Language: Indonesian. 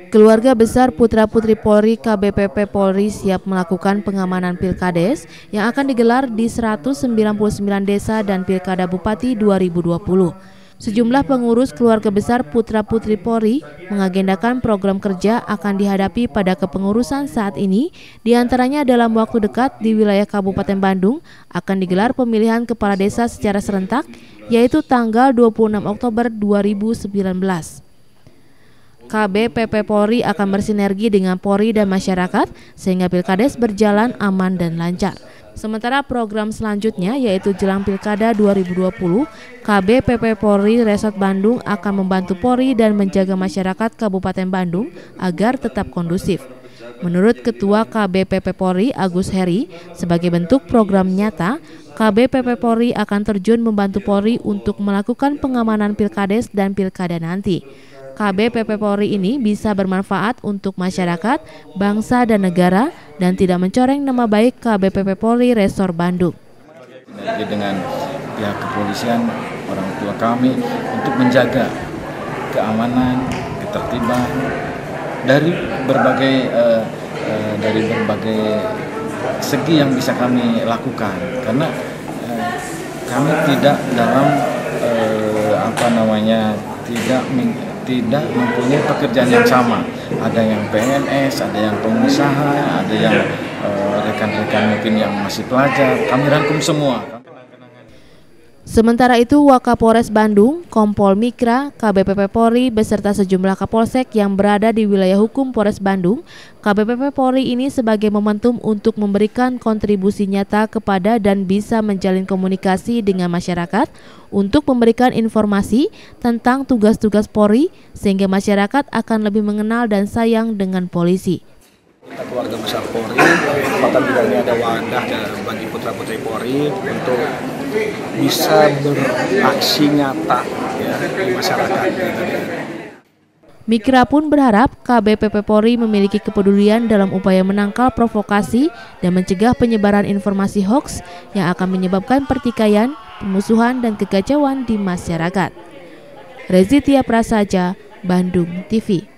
Keluarga besar putra-putri Polri KBPP Polri siap melakukan pengamanan Pilkades yang akan digelar di 199 desa dan Pilkada Bupati 2020. Sejumlah pengurus keluarga besar putra-putri Polri mengagendakan program kerja akan dihadapi pada kepengurusan saat ini, diantaranya dalam waktu dekat di wilayah Kabupaten Bandung akan digelar pemilihan kepala desa secara serentak, yaitu tanggal 26 Oktober 2019. KBPP Polri akan bersinergi dengan Polri dan masyarakat sehingga Pilkades berjalan aman dan lancar. Sementara program selanjutnya yaitu jelang Pilkada 2020, KBPP Polri Resort Bandung akan membantu Polri dan menjaga masyarakat Kabupaten Bandung agar tetap kondusif. Menurut Ketua KBPP Polri Agus Heri, sebagai bentuk program nyata, KBPP Polri akan terjun membantu Polri untuk melakukan pengamanan Pilkades dan Pilkada nanti. KBPP Polri ini bisa bermanfaat untuk masyarakat, bangsa dan negara dan tidak mencoreng nama baik KBPP Polri Resort Bandung. Dengan pihak kepolisian, orang tua kami untuk menjaga keamanan, ketertiban dari berbagai segi yang bisa kami lakukan, karena kami tidak dalam tidak mempunyai pekerjaan yang sama. Ada yang PNS, ada yang pengusaha, ada yang rekan-rekan mungkin yang masih pelajar. Kami rangkum semua. Sementara itu, Wakapolres Bandung, Kompol Mikra, KBPP Polri beserta sejumlah Kapolsek yang berada di wilayah hukum Polres Bandung, KBPP Polri ini sebagai momentum untuk memberikan kontribusi nyata kepada dan bisa menjalin komunikasi dengan masyarakat untuk memberikan informasi tentang tugas-tugas Polri sehingga masyarakat akan lebih mengenal dan sayang dengan polisi. Keluarga besar Polri, bahkan juga ini ada wadah bagi putra-putri Polri untuk bisa beraksi nyata ya, di masyarakat. Mikra pun berharap KBPP Polri memiliki kepedulian dalam upaya menangkal provokasi dan mencegah penyebaran informasi hoaks yang akan menyebabkan pertikaian, pemusuhan, dan kekacauan di masyarakat. Rezi Tia Prasaja, Bandung TV.